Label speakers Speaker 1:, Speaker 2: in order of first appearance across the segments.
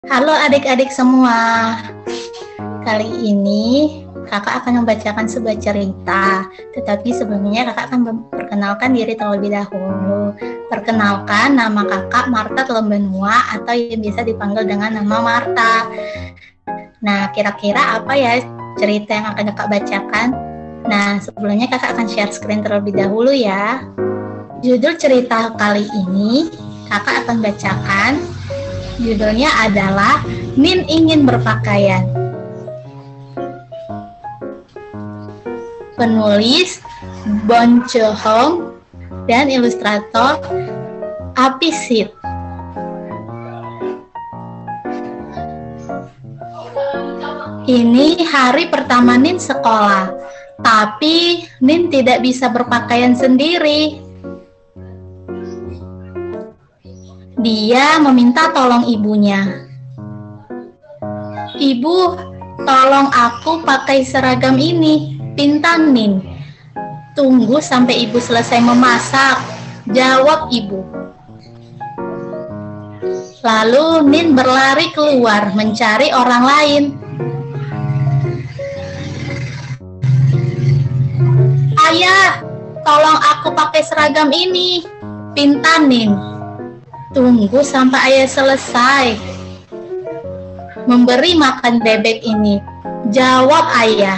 Speaker 1: Halo adik-adik semua. Kali ini kakak akan membacakan sebuah cerita. Tetapi sebelumnya kakak akan memperkenalkan diri terlebih dahulu. Perkenalkan, nama kakak Marta Telembenua atau yang biasa dipanggil dengan nama Marta. Nah, kira-kira apa ya cerita yang akan kakak bacakan? Nah, sebelumnya kakak akan share screen terlebih dahulu ya. Judul cerita kali ini kakak akan bacakan. Judulnya adalah Nin Ingin Berpakaian. Penulis Bon Chohong dan ilustrator Apisit. Ini hari pertama Nin sekolah, tapi Nin tidak bisa berpakaian sendiri. Dia meminta tolong ibunya. Ibu, tolong aku pakai seragam ini, pinta Nin. Tunggu sampai ibu selesai memasak, jawab ibu. Lalu Nin berlari keluar mencari orang lain. Ayah, tolong aku pakai seragam ini, pinta Nin. Tunggu sampai ayah selesai memberi makan bebek ini, jawab ayah.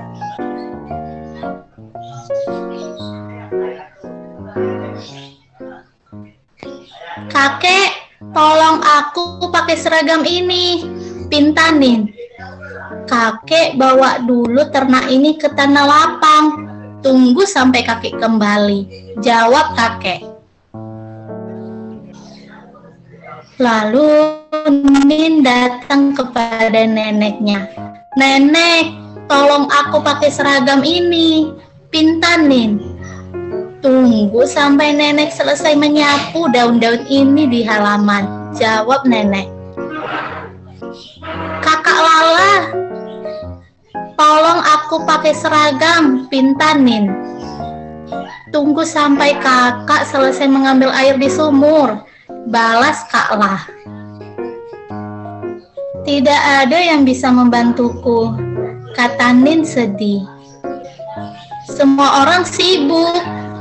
Speaker 1: Kakek, tolong aku pakai seragam ini, pinta Nin. Kakek bawa dulu ternak ini ke tanah lapang. Tunggu sampai kakek kembali, jawab kakek. Lalu Nin datang kepada neneknya. Nenek, tolong aku pakai seragam ini, pinta Nin. Tunggu sampai nenek selesai menyapu daun-daun ini di halaman, jawab nenek. Kakak Lala, tolong aku pakai seragam, pinta Nin. Tunggu sampai kakak selesai mengambil air di sumur, balas Kak Lah. Tidak ada yang bisa membantuku, kata Nin sedih. Semua orang sibuk.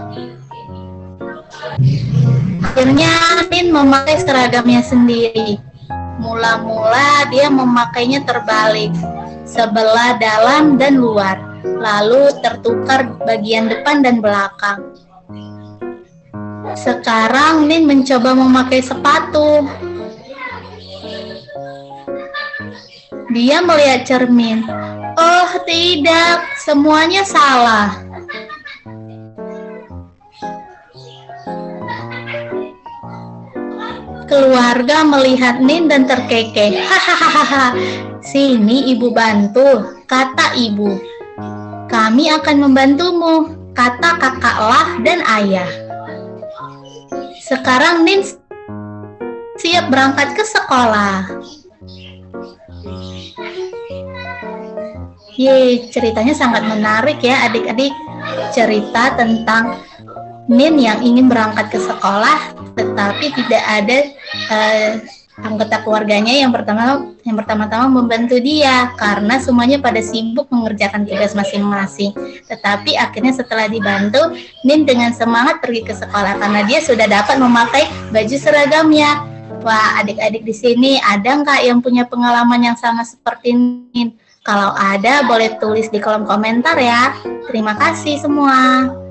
Speaker 1: Akhirnya Nin memakai seragamnya sendiri. Mula-mula dia memakainya terbalik, sebelah dalam dan luar, lalu tertukar bagian depan dan belakang. Sekarang Nin mencoba memakai sepatu. Dia melihat cermin. Oh tidak, semuanya salah. Keluarga melihat Nin dan terkekeh. Hahaha, sini ibu bantu, kata ibu. Kami akan membantumu, kata kakak Lah dan ayah. Sekarang Nin siap berangkat ke sekolah. Yeay, ceritanya sangat menarik ya adik-adik. Cerita tentang Nin yang ingin berangkat ke sekolah, tetapi tidak ada anggota keluarganya yang pertama-tama membantu dia karena semuanya pada sibuk mengerjakan tugas masing-masing. Tetapi akhirnya setelah dibantu, Nin dengan semangat pergi ke sekolah karena dia sudah dapat memakai baju seragamnya. Wah, adik-adik di sini ada nggak yang punya pengalaman yang sama seperti Nin? Kalau ada, boleh tulis di kolom komentar ya. Terima kasih semua.